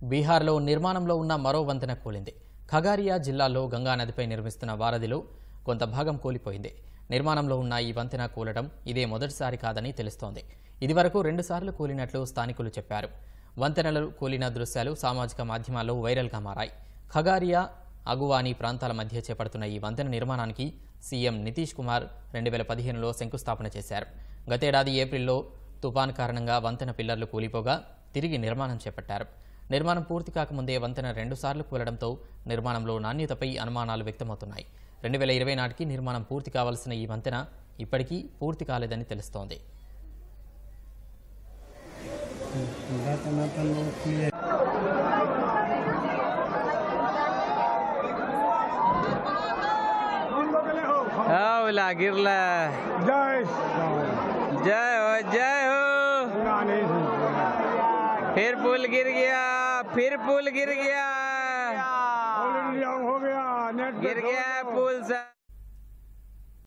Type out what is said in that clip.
బీహార్లో నిర్మాణంలో ఉన్న మరో వంతెన కూలింది. ఖగారియా జిల్లాలో గంగా నదిపై నిర్మిస్తున్న వారధిలో కొంత భాగం కూలిపోయింది. నిర్మాణంలో ఉన్న ఈ వంతెన కూలడం ఇదే మొదటిసారి కాదని తెలుస్తోంది. ఇదివరకు 2 సార్లు కూలినట్లు స్థానికులు చెప్పారు. వంతెనలు కూలిన దృశ్యాలు సామాజిక మాధ్యమాల్లో వైరల్గా మారాయి. ఖగారియా, అగువాని ప్రాంతాల మధ్య చేపడుతున్న ఈ వంతెన నిర్మాణానికి సీఎం నితీష్ కుమార్ 2015లో శంకుస్థాపన చేశారు. గతేడాది ఏప్రిల్లో తుపాన్ కారణంగా వంతెన పిల్లర్లు కూలిపోగా తిరిగి నిర్మాణం చేపట్టారు. నిర్మాణం పూర్తి కాకముందే వంతెన 2 సార్లు కూలడంతో నిర్మాణంలో నాణ్యతపై అనుమానాలు వ్యక్తమవుతున్నాయి. 2020 నాటికి నిర్మాణం పూర్తి కావాల్సిన ఈ వంతెన ఇప్పటికీ పూర్తి కాలేదని తెలుస్తోంది. जय हो जय हो। फिर पुल गिर गया, फिर पुल गिर गया, गिर गया पुल।